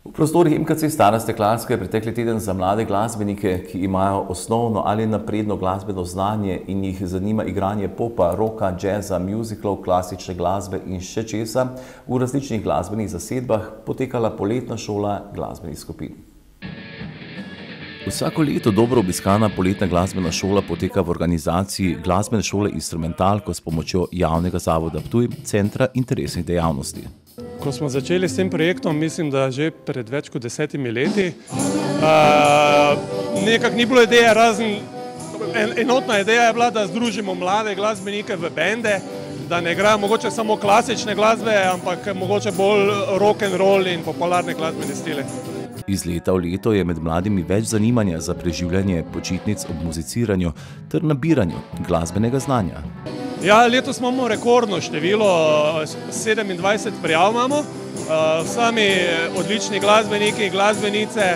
V prostorih MKC Stara Steklarska je pretekli teden za mlade glasbenike, ki imajo osnovno ali napredno glasbeno znanje in jih zanima igranje popa, roka, džeza, mjuziklov, klasične glasbe in še česa, v različnih glasbenih zasedbah potekala poletna šola glasbenih skupin. Vsako leto dobro obiskana poletna glasbena šola poteka v organizaciji Glasbene šole Instrumentalko s pomočjo javnega zavoda Ptuj, Centra interesnih dejavnosti. Ko smo začeli s tem projektom, mislim, da že pred več kot 10 leti, nekako ni bilo ideje, razen enotna ideja je bila, da združimo mlade glasbenike v bende, da ne igrajo mogoče samo klasične glasbe, ampak mogoče bolj rock and roll in popularne glasbene stile. Iz leta v leto je med mladimi več zanimanja za preživljanje počitnic ob muziciranju ter nabiranju glasbenega znanja. Ja, letos imamo rekordno število, 27 prijav imamo, sami odlični glasbeniki, glasbenice.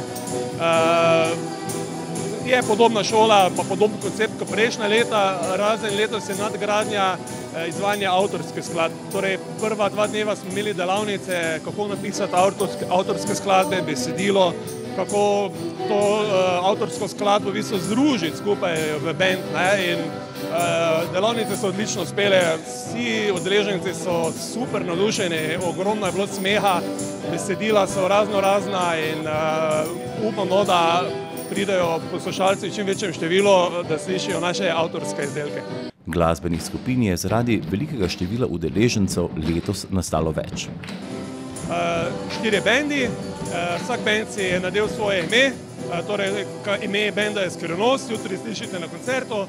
Je podobna šola, pa podoben koncept kot prejšnja leta, razen letos je nadgradnja izvajanja avtorske skladbe. Torej, prva 2 dneva smo imeli delavnice, kako napisati avtorske skladbe, besedilo, kako to avtorsko skladbo v bistvu združiti skupaj v band, in delavnice so odlično uspele, vsi udeleženci so super navdušeni, ogromno je bilo smeha, besedila so raznorazna in upamo, da pridejo poslušalci v čim večjem številu, da slišijo naše avtorske izdelke. Glasbenih skupin je zaradi velikega števila udeležencev letos nastalo več. 4 bendi, vsak bend si je nadel svoje ime, torej ime benda je Skrivnost, jutri slišite na koncertu.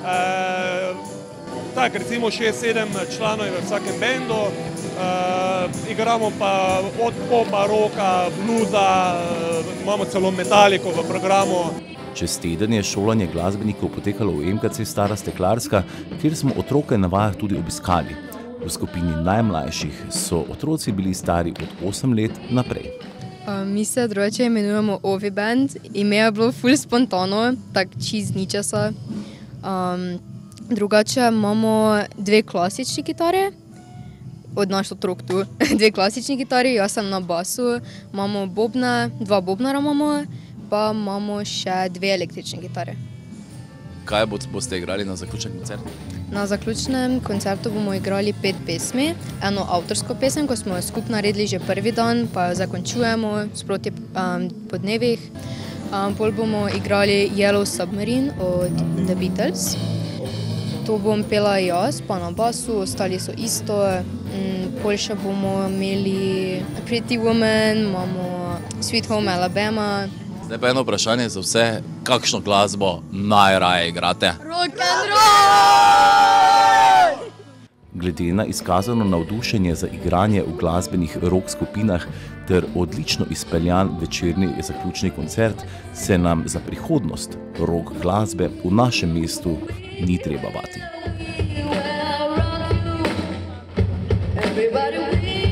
Tak, recimo 6-7 članov je v vsakem bendu, igramo pa od popa, roka, bluza, imamo celo metaliko v programu. Čez teden je šolanje glasbenikov potekalo v MKC Stara Steklarska, kjer smo otroke na vajah tudi obiskali. V skupini najmlajših so otroci bili stari od 8 let naprej. Mi se drugače imenujemo Ovi band, ime je bilo ful spontano, tak čist ničesa. Drugače imamo 2 klasični kitare, od naš otrok tu, 2 klasični kitari, jaz sem na basu, imamo bobne, 2 bobnara imamo, pa imamo še 2 električne kitare. Kaj boste igrali na zaključnem koncertu? Na zaključnem koncertu bomo igrali 5 pesmi, eno avtorsko pesem, ko smo jo skupaj naredili že prvi dan, pa jo zakončujemo sproti po dnevih. Pol bomo igrali Yellow Submarine od The Beatles. To bom pela jaz, pa na basu, ostali so isto. Pol še bomo imeli Pretty Woman, imamo Sweet Home Alabama. Zdaj pa eno vprašanje za vse, kakšno glasbo najraje igrate? Rock and roll! Glede na izkazano navdušenje za igranje v glasbenih rock skupinah ter odlično izpeljan večerni zaključni koncert, se nam za prihodnost rock glasbe v našem mestu ni treba bati.